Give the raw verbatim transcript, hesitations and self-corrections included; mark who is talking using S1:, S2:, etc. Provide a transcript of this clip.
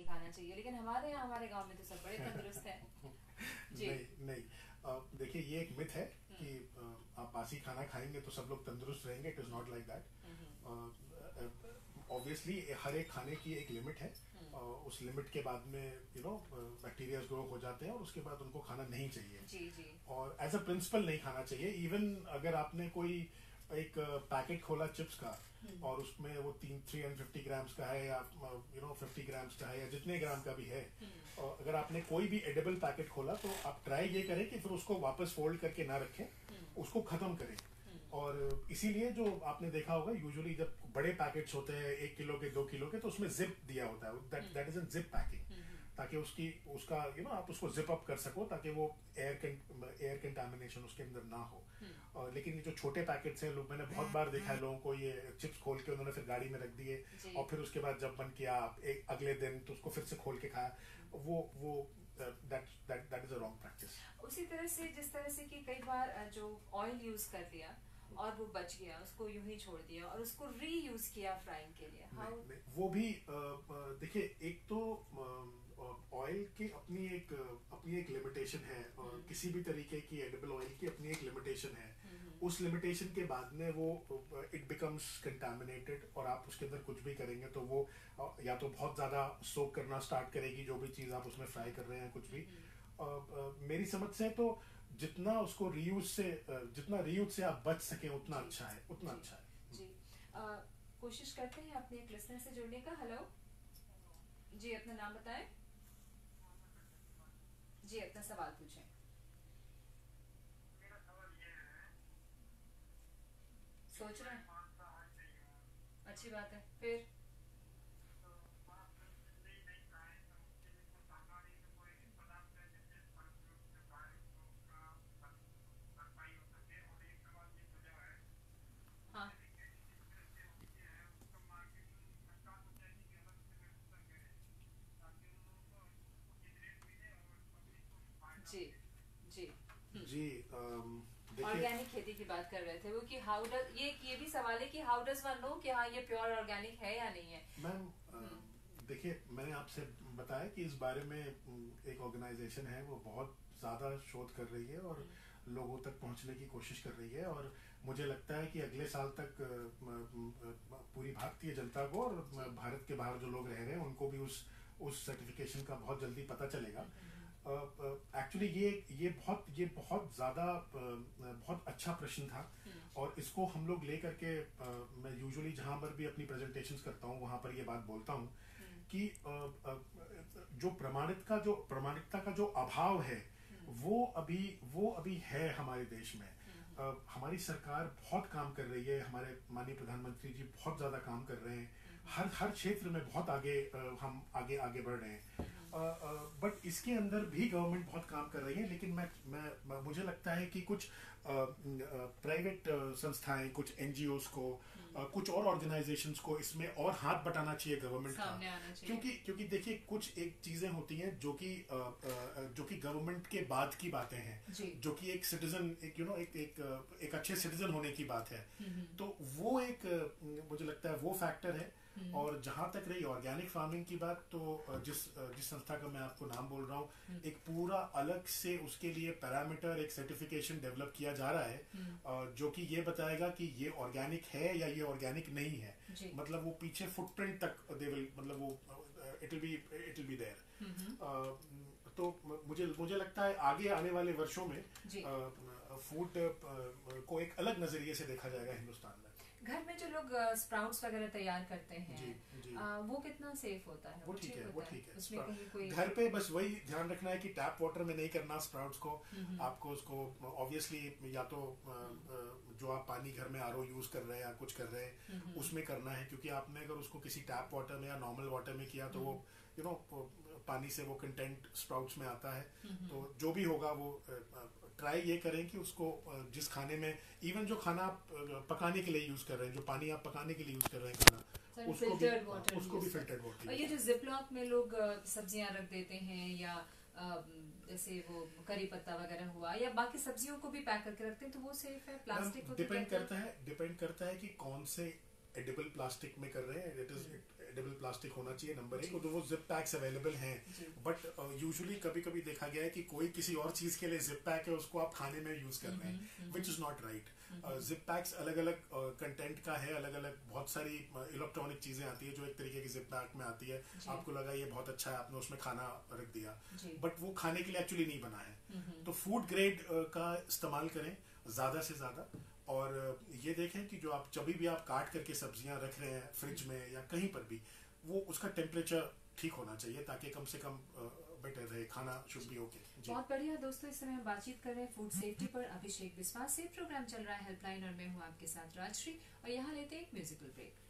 S1: खाना चाहिए, लेकिन हमारे यहाँ हमारे गांव में तो सब बड़े तंदुरुस्त हैं। जी।
S2: नहीं नहीं, अ, देखिए ये एक मिथ है
S1: हम्म।
S2: कि अ, आप बासी खाना खाएंगे तो सब लोग तंदुरुस्त रहेंगे। It is not like
S1: hmm.
S2: That. Obviously हर एक खाने की एक लिमिट है।
S1: हम्म।
S2: अ, उस लिमिट के बाद में यू नो बैक्टीरिया ग्रो हो जाते हैं और उसके बाद उनको खाना नहीं चाहिए।
S1: जी जी।
S2: और एज अ प्रिंसिपल नहीं खाना चाहिए। इवन अगर आपने कोई एक पैकेट खोला चिप्स का
S1: हम्म।
S2: और उसमें वो तीन थ्री हंड्रेड फिफ्टी ग्राम्स का है या यू नो फिफ्टी ग्राम्स का है या जितने ग्राम का भी है,
S1: हम्म।
S2: और अगर आपने कोई भी एडिबल पैकेट खोला तो आप ट्राई ये करें कि फिर उसको वापस फोल्ड करके ना रखें,
S1: हम्म।
S2: उसको खत्म करें।
S1: हम्म।
S2: और इसीलिए जो आपने देखा होगा यूजुअली जब बड़े पैकेट्स होते हैं एक किलो के दो किलो के, तो उसमें जिप दिया होता है। That that is in zip packing,
S1: hmm.
S2: ताकि उसकी उसका यू नो आप उसको जिप अप कर सको ताकि वो एयर एयर कंटामिनेशन उसके अंदर ना हो।
S1: हम्म।
S2: और लेकिन ये जो छोटे पैकेट्स हैं, लोग मैंने बहुत बार देखा है लोगों को ये चिप्स खोल के उन्होंने फिर गाड़ी में रख दिए
S1: जी।
S2: और फिर उसके बाद जब बंद किया एक अगले दिन तो उसको फिर से खोल के खाया। वो वो that that that is a wrong practice.
S1: उसी तरह से जिस तरह से कि कई बार अ, जो ऑयल यूज कर लिया और वो बच गया, उसको यूं ही छोड़ दिया और उसको री यूज किया फ्राइंग के लिए। हाउ?
S2: नहीं, नहीं, वो भी अ, अ, देखिए एक तो ऑयल की अपनी एक अपनी एक लिमिटेशन है और
S1: हम्म।
S2: किसी भी तरीके की एडिबल ऑयल की अपनी एक लिमिटेशन है।
S1: हम्म।
S2: उस लिमिटेशन के बाद में वो इट बिकम्स कंटामिनेटेड और आप उसके अंदर कुछ भी करेंगे तो वो अ, या तो बहुत ज़्यादा सोक करना स्टार्ट करेगी जो भी चीज़ आप उसमें फ्राई कर रहे हैं कुछ भी।
S1: हम्म।
S2: अ, अ, मेरी समझ से तो जितना उसको रीयूज से अ, जितना रीयूज से आप बच सकें उतना
S1: जी
S2: अच्छा है, उतना
S1: जी
S2: अच्छा है।
S1: जी। अ, कोशिश करते हैं अपने एक लिसनर से जुड़ने का। हेलो जी, अपना नाम बताएं। जी, अपना सवाल पूछें। सोच रहे हैं? अच्छी बात है। फिर? हाँ। जी जी।
S2: जी अम, देखिए
S1: ऑर्गेनिक खेती की बात कर रहे थे वो कि हाउ डज ये ये भी सवाल है कि हाउ डज वन नो कि हाँ ये प्योर ऑर्गेनिक है या नहीं है।
S2: Ma'am
S1: hmm.
S2: देखिए मैंने आपसे बताया कि इस बारे में अम, एक ऑर्गेनाइजेशन है वो बहुत ज़्यादा शोध कर रही है और
S1: हम्म।
S2: लोगों तक पहुंचने की कोशिश कर रही है। और मुझे लगता है कि अगले साल तक अ, म- म- पूरी भारतीय जनता को और
S1: जी।
S2: म- भारत के बाहर जो लोग रह रहे हैं उनको भी उस उस सर्टिफिकेशन का बहुत जल्दी पता चलेगा।
S1: हम्म। हम्म।
S2: एक्चुअली ये ये बहुत ये बहुत ज़्यादा अ, बहुत अच्छा प्रश्न था।
S1: हम्म।
S2: और इसको हम लोग ले करके अ, मैं यूजुअली जहाँ पर भी अपनी प्रेजेंटेशंस करता हूँ वहाँ पर ये बात बोलता हूँ
S1: हम्म।
S2: कि अ, अ, जो प्रमाणित का जो प्रमाणिकता का जो अभाव है
S1: हम्म।
S2: वो अभी वो अभी है हमारे देश में।
S1: हम्म।
S2: अ, हमारी सरकार बहुत काम कर रही है, हमारे माननीय प्रधानमंत्री जी बहुत ज़्यादा काम कर रहे हैं।
S1: हम्म।
S2: हर हर क्षेत्र में बहुत आगे अ, हम आगे आगे बढ़ रहे हैं। बट इसके अंदर भी गवर्नमेंट बहुत काम कर रही है। लेकिन मैं मैं मैं- मुझे लगता है कि कुछ प्राइवेट संस्थाएं, कुछ एनजीओस को, अ, कुछ और ऑर्गेनाइजेशंस को इसमें और हाथ बटाना चाहिए गवर्नमेंट का।
S1: सामने आना चाहिए।
S2: क्योंकि क्योंकि देखिए कुछ एक चीजें होती हैं जो कि अ, अ, जो कि गवर्नमेंट के बाद की बातें हैं,
S1: जी।
S2: जो कि एक सिटीजन एक यू नो एक एक अ, एक अच्छे सिटीजन होने की बात है।
S1: हम्म।
S2: तो वो एक अ, मुझे लगता है वो फैक्टर है।
S1: हम्म।
S2: और जहां तक रही ऑर्गेनिक फार्मिंग की बात, तो अ, जिस अ, जिस संस्था का मैं आपको नाम बोल रहा हूँ,
S1: हम्म।
S2: एक पूरा अलग से उसके लिए पैरामीटर एक सर्टिफिकेशन डेवलप किया जा रहा है,
S1: हम्म।
S2: अ, जो कि ये बताएगा कि ये ऑर्गेनिक है या ये ऑर्गेनिक नहीं है।
S1: जी।
S2: मतलब वो पीछे फुटप्रिंट तक दे विल मतलब वो it will be it will be there.
S1: Hmm.
S2: तो म- मुझे मुझे लगता है आगे आने वाले वर्षों में
S1: जी।
S2: फूड को एक अलग नजरिए से देखा जाएगा हिंदुस्तान में।
S1: घर में जो लोग स्प्राउट्स वगैरह तैयार करते हैं,
S2: जी जी
S1: आ, वो कितना सेफ होता है?
S2: वो ठीक है, वो
S1: होता
S2: ठीक है।
S1: उसमें कहीं कोई
S2: घर पे बस वही ध्यान रखना है कि टैप वाटर में नहीं करना स्प्राउट्स को।
S1: हम्म।
S2: आपको उसको ऑब्वियसली या तो अ, अ, जो आप पानी घर में आरओ यूज कर रहे हैं या कुछ कर रहे हैं
S1: हम्म।
S2: उसमें करना है, क्योंकि आपने अगर उसको किसी टैप वाटर में या नॉर्मल वाटर में किया तो वो यू नो पानी से वो कंटेंट स्प्राउट्स में आता है।
S1: हम्म।
S2: तो जो भी होगा वो ट्राई ये करें कि उसको अ, जिस खाने में इवन जो खाना आप अ, पकाने के लिए यूज कर रहे हैं, जो पानी आप पकाने के लिए यूज कर रहे हैं खाना, उसको भी
S1: फिल्टर्ड वाटर
S2: उसको भी फिल्टर्ड वाटर।
S1: और ये जो जिपलॉक में लोग सब्जियां रख देते हैं या अ, जैसे वो करी पत्ता वगैरह हुआ या बाकी सब्जियों को भी पैक करके रखते हैं, तो वो सेफ है? प्लास्टिक को तो
S2: डिपेंड
S1: कहते हैं।
S2: करता है डिपेंड करता है कि कौन से एडिबल प्लास्टिक में कर रहे हैं। इट इज बायोडिग्रेडेबल प्लास्टिक होना चाहिए नंबर एक,
S1: जी।
S2: तो वो जिप पैक्स अवेलेबल हैं,
S1: जी।
S2: बट यूजुअली कभी कभी देखा गया है कि कोई किसी और चीज के लिए जिप पैक है उसको आप खाने में यूज कर रहे हैं, which is not right. Zip packs अलग अलग कंटेंट का है, अलग अलग बहुत सारी इलेक्ट्रॉनिक चीजें आती है जो एक तरीके की जिप पैक में आती है,
S1: जी।
S2: आपको लगा ये बहुत अच्छा है, आपने उसमें खाना रख दिया,
S1: जी।
S2: बट वो खाने के लिए एक्चुअली नहीं बना है। तो फूड ग्रेड का इस्तेमाल करें ज्यादा से ज्यादा, और ये देखें कि जो आप जब भी आप काट करके सब्जियां रख रहे हैं फ्रिज में या कहीं पर भी, वो उसका टेम्परेचर ठीक होना चाहिए ताकि कम से कम बेटर रहे, खाना शुड बी ओके।
S1: बहुत बढ़िया दोस्तों, इस समय हम बातचीत कर रहे हैं फूड सेफ्टी पर अभिषेक बिस्वास से। प्रोग्राम चल रहा है हेल्पलाइन और मैं हूँ आपके साथ राजश्री, और यहाँ लेते हैं एक म्यूजिकल ब्रेक।